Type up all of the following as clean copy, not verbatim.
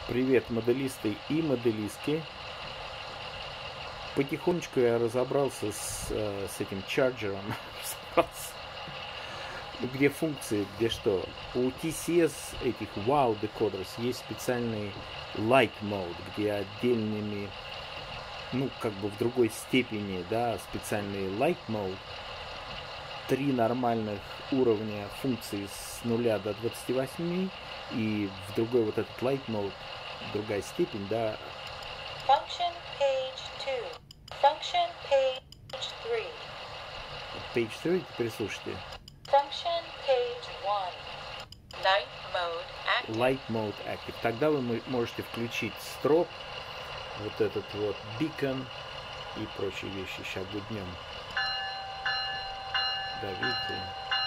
Привет, моделисты и моделистки. Потихонечку я разобрался с этим чарджером. Где функции, где что. У TCS этих Wow Decoders есть специальный Light Mode, где отдельными, как бы в другой степени, да, специальный Light Mode. 3 нормальных уровня функций с 0 до 28, и в другой вот этот Light Mode, другая степень, да. Function page 2. Function page 3. Page 3, теперь слушайте. Function page 1. Light mode active. Light Mode Active. Тогда вы можете включить строп, вот этот вот beacon и прочие вещи. Сейчас будем. Да, видите?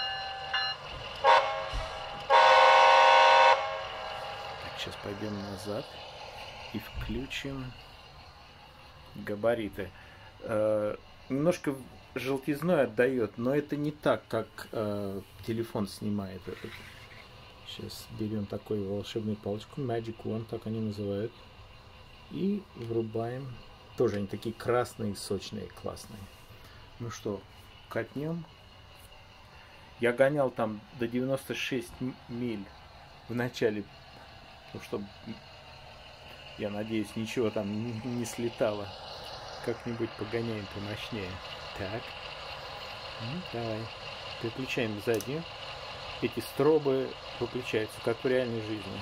Так, сейчас пойдем назад и включим габариты. Немножко желтизной отдает, но это не так, как телефон снимает этот. Сейчас берем такую волшебную палочку, Magic Wand, так они называют, и врубаем. Тоже они такие красные, сочные, классные. Ну что, катнем. Я гонял там до 96 миль в начале, чтобы, я надеюсь, ничего там не слетало. Как-нибудь погоняем помощнее. Так. Давай. Переключаем заднюю. Эти стробы выключаются, как в реальной жизни.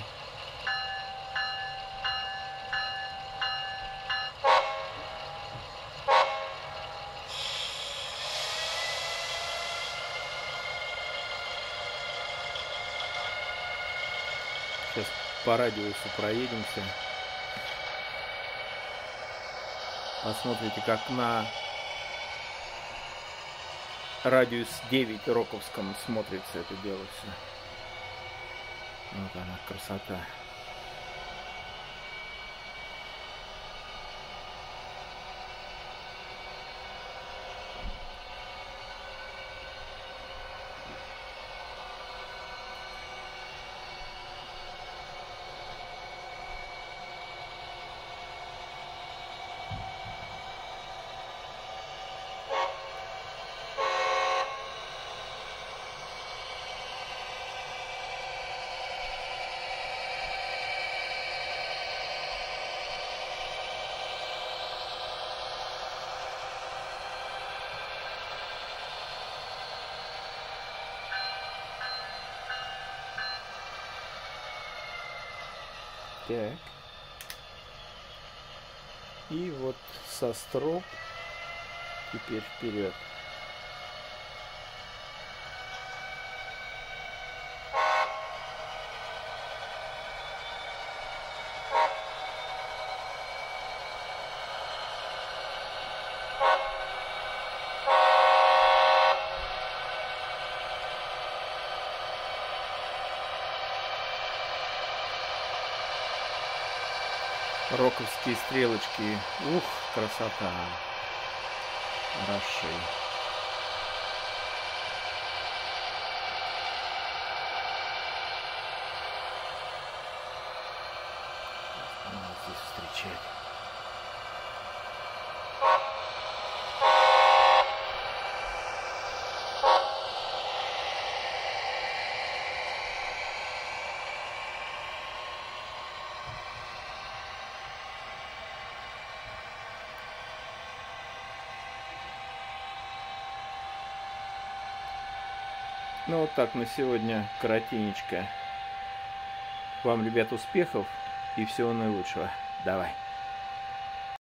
Сейчас по радиусу проедемся. Посмотрите, как на радиус 9 роковском смотрится это дело все. Вот она, красота. Так. И вот со строп теперь вперед. Роковские стрелочки. Ух, красота. Хороши. Надо здесь встречать. Ну вот так на сегодня коротенечко. Вам, ребят, успехов и всего наилучшего. Давай.